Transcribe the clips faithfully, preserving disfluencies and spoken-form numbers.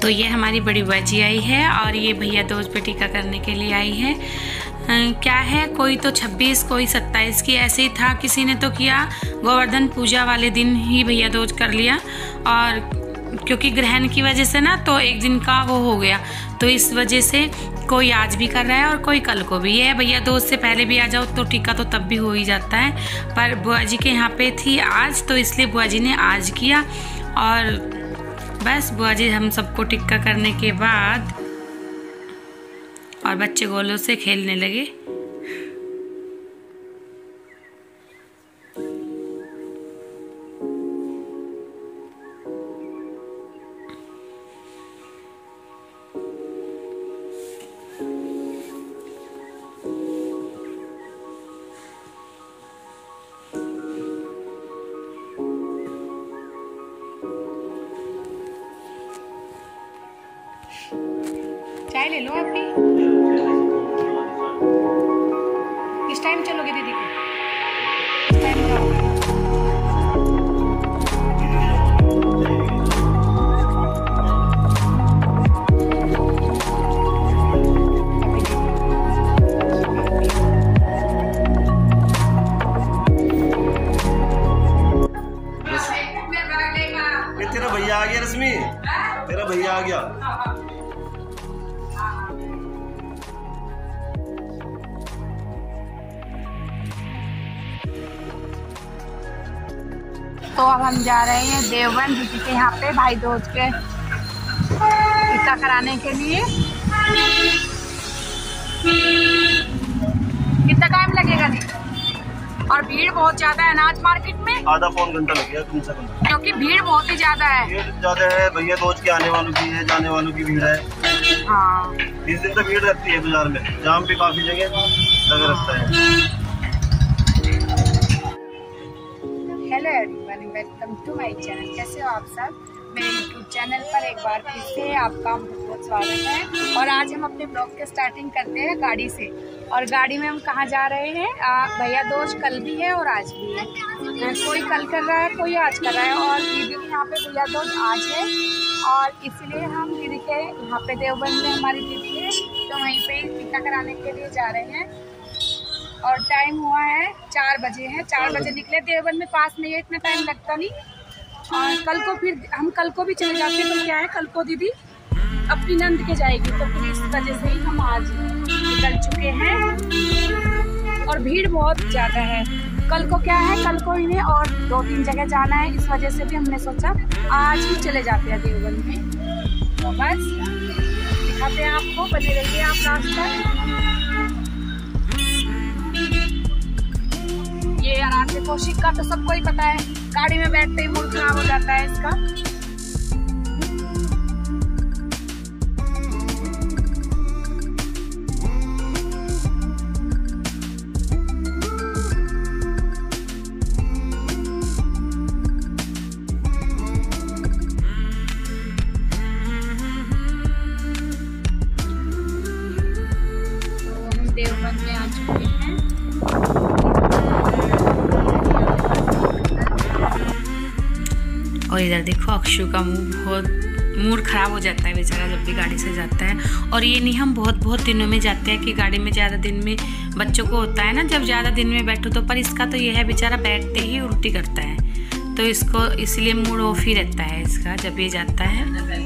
ये हमारी बड़ी बुआ जी आई है और ये भैया दोज पे टीका करने के लिए आई है। आ, क्या है, कोई तो छब्बीस कोई सत्ताईस की ऐसे ही था, किसी ने तो किया गोवर्धन पूजा वाले दिन ही भैया दोज कर लिया, और क्योंकि ग्रहण की वजह से ना तो एक दिन का वो हो गया, तो इस वजह से कोई आज भी कर रहा है और कोई कल को भी। ये भैया दोस्त से पहले भी आ जाओ तो टीका तो तब भी हो ही जाता है, पर बुआ जी के यहाँ पे थी आज, तो इसलिए बुआ जी ने आज किया। और बस बुआ जी हम सबको टिक्का करने के बाद और बच्चे गोलों से खेलने लगे। चाय ले लो आप भी। किस टाइम चलोगे दीदी को? किस टाइम जाओगे? तेरा भैया आ गया रश्मि, तेरा भैया आ गया। तो अब हम जा रहे हैं देवबंद दीदी के यहाँ पे भाई दोज के टीका कराने के लिए। कितना टाइम लगेगा दीदी? और भीड़ बहुत ज्यादा है ना आज मार्केट में? आधा पौन घंटा लगेगा कम से कम, क्योंकि भीड़ बहुत ही ज्यादा है। भीड़ ज्यादा है भैया दोज के, आने वालों की है, जाने वालों की भीड़ है। हाँ, इस दिन तो भीड़ रहती है बाजार में, जाम भी काफी जगह लगा रहता है। Hello everyone, welcome to my channel. कैसे हो आप सब? मेरे यूट्यूब चैनल पर एक बार फिर से आपका बहुत बहुत स्वागत है। और आज हम अपने ब्लॉग के स्टार्टिंग करते हैं गाड़ी से। और गाड़ी में हम कहाँ जा रहे हैं? भैया दोज कल भी है और आज भी है। कोई कल कर रहा है, कोई आज कर रहा है, और दीदी के यहाँ पे भैया दोज आज है, और इसलिए हम दीदी के यहाँ पे देवबंद में हमारी दीदी है, तो वहीं पे टीका कराने के लिए जा रहे हैं। और टाइम हुआ है चार बजे है, चार बजे निकले। देवबंद में पास में है, इतना टाइम लगता नहीं। और कल को फिर हम कल को भी चले जाते, तो क्या है, कल को दीदी अपनी नंद के जाएगी, तो फिर इस वजह से ही हम आज निकल चुके हैं। और भीड़ बहुत ज़्यादा है। कल को क्या है, कल को इन्हें और दो तीन जगह जाना है, इस वजह से भी हमने सोचा आज ही चले जाते हैं देवबंद में। तो बस दिखाते हैं आपको, बने रहिए आप रास्ता। ये आराम से कौशिक का तो सबको ही पता है, गाड़ी में बैठते ही मूड खराब हो जाता है इसका। तो हम देवबंद में आ चुके हैं। और इधर देखो अक्षु का मुंह, बहुत मूड ख़राब हो जाता है बेचारा जब भी गाड़ी से जाता है। और ये नहीं, हम बहुत बहुत दिनों में जाते हैं कि गाड़ी में ज़्यादा दिन में बच्चों को होता है ना, जब ज़्यादा दिन में बैठो तो, पर इसका तो ये है बेचारा बैठते ही उल्टी करता है, तो इसको इसलिए मूड ऑफ ही रहता है इसका जब ये जाता है।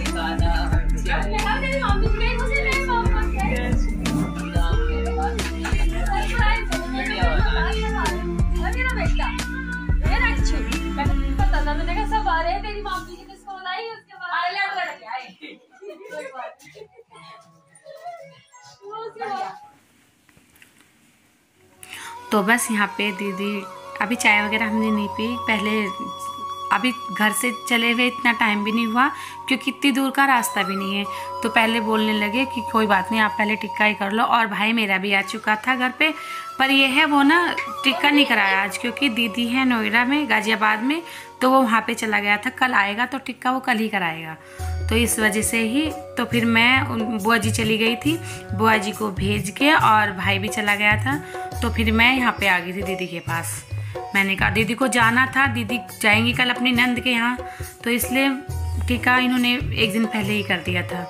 तो बस यहाँ पे दीदी अभी चाय वगैरह हमने नहीं पी, पहले अभी घर से चले हुए इतना टाइम भी नहीं हुआ, क्योंकि इतनी दूर का रास्ता भी नहीं है, तो पहले बोलने लगे कि कोई बात नहीं, आप पहले टिक्का ही कर लो। और भाई मेरा भी आ चुका था घर पे, पर ये है वो ना टिक्का नहीं कराया आज, क्योंकि दीदी है नोएडा में, गाजियाबाद में, तो वो वहाँ पे चला गया था। कल आएगा तो टिक्का वो कल ही कराएगा, तो इस वजह से ही तो फिर मैं, बुआ जी चली गई थी, बुआ जी को भेज के, और भाई भी चला गया था, तो फिर मैं यहाँ पे आ गई थी दीदी के पास। मैंने कहा दीदी को जाना था, दीदी जाएंगी कल अपनी नंद के यहाँ, तो इसलिए टीका इन्होंने एक दिन पहले ही कर दिया था।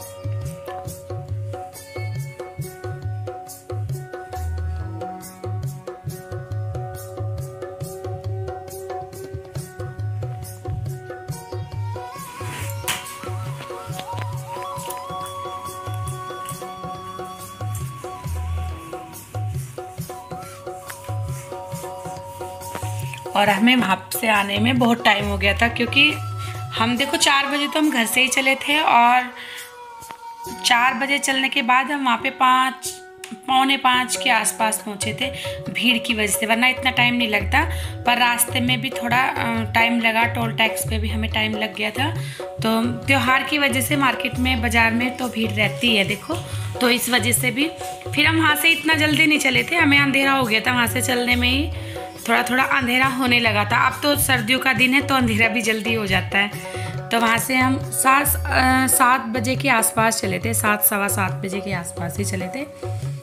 और हमें वहाँ से आने में बहुत टाइम हो गया था, क्योंकि हम देखो चार बजे तो हम घर से ही चले थे, और चार बजे चलने के बाद हम वहाँ पे पाँच पौने पाँच के आसपास पहुँचे थे भीड़ की वजह से, वरना इतना टाइम नहीं लगता। पर रास्ते में भी थोड़ा टाइम लगा, टोल टैक्स पे भी हमें टाइम लग गया था। तो त्योहार की वजह से मार्केट में, बाज़ार में तो भीड़ रहती है देखो, तो इस वजह से भी फिर हम वहाँ से इतना जल्दी नहीं चले थे, हमें अंधेरा हो गया था वहाँ से चलने में ही, थोड़ा थोड़ा अंधेरा होने लगा था। अब तो सर्दियों का दिन है तो अंधेरा भी जल्दी हो जाता है। तो वहाँ से हम सात सात बजे के आसपास चले थे, सात सवा सात बजे के आसपास ही चले थे।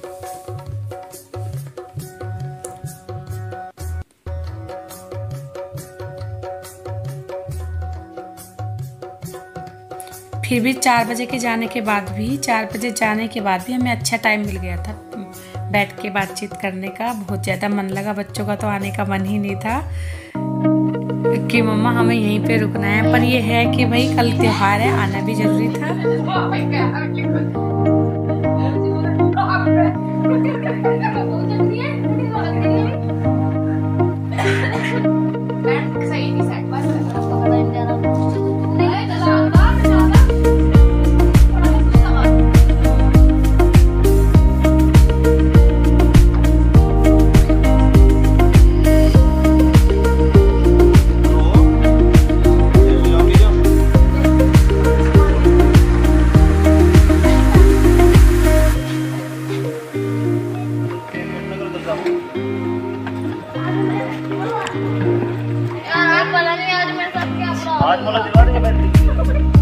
फिर भी चार बजे के जाने के बाद भी चार बजे जाने के बाद भी हमें अच्छा टाइम मिल गया था बैठ के बातचीत करने का। बहुत ज़्यादा मन लगा, बच्चों का तो आने का मन ही नहीं था कि मम्मा हमें यहीं पे रुकना है। पर ये है कि भाई कल त्योहार है, आना भी जरूरी था। आज मला दिवा